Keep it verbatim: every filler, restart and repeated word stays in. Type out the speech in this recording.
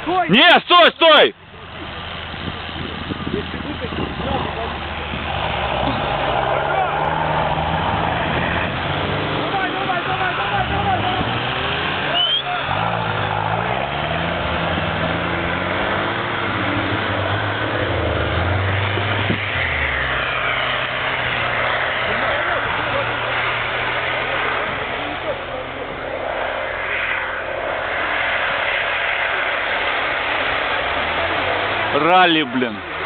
Стой! Не, стой, стой! Давай, давай, давай, давай, давай, давай! Ралли, блин.